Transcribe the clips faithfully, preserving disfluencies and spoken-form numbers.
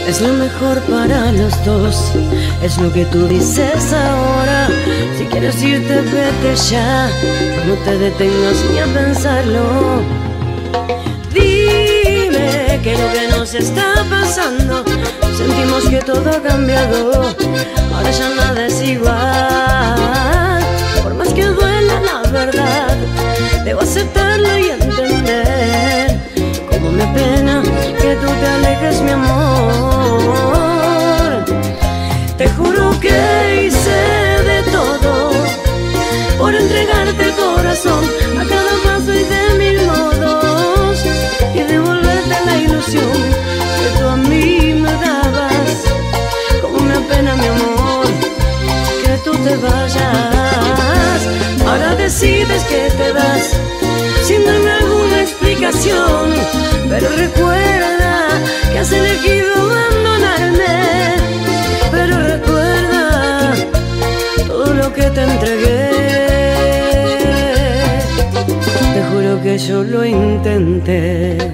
Es lo mejor para los dos, es lo que tú dices ahora. Si quieres irte, vete ya, no te detengas ni a pensarlo. Dime que lo que nos está pasando, sentimos que todo ha cambiado, ahora ya nada es igual. Por más que duela la verdad, debo aceptarlo y entender cómo me apena que tú te alejes, mi amor. Te juro que hice de todo por entregarte el corazón a cada paso y de mil modos, y devolverte la ilusión que tú a mí me dabas. Como me apena, mi amor, que tú te vayas. Ahora decides que te vas sin darme alguna explicación, pero recuerda que has elegido abandonarme. Pero recuerda todo lo que te entregué. Te juro que yo lo intenté.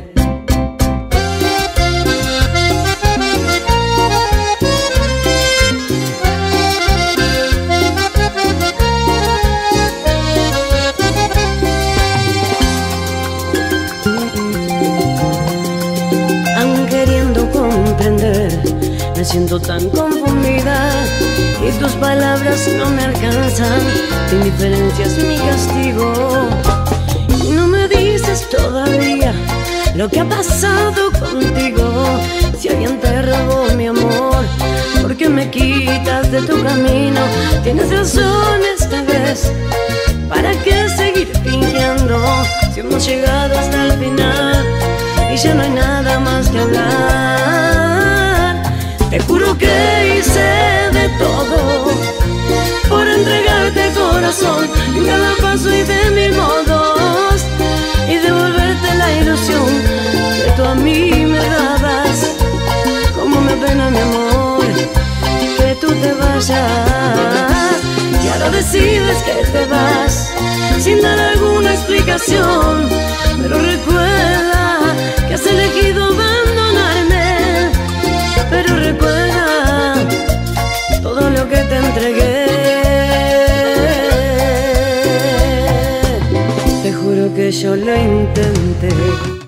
Me siento tan confundida y tus palabras no me alcanzan. Tu indiferencia es mi castigo y no me dices todavía lo que ha pasado contigo. Si alguien te robó mi amor, ¿por qué me quitas de tu camino? Tienes razón esta vez, ¿para qué seguir fingiendo? Si hemos llegado hasta el final y ya no hay nada más que hablar. Te juro que hice de todo por entregarte el corazón en cada paso y de mil modos, y devolverte la ilusión que tú a mí me dabas. Como me apena, mi amor, que tú te vayas. Y ahora decides que te vas sin dar alguna explicación, pero recuerda que has elegido abandonarme. Pero recuerda todo lo que te entregué. Te juro que yo lo intenté.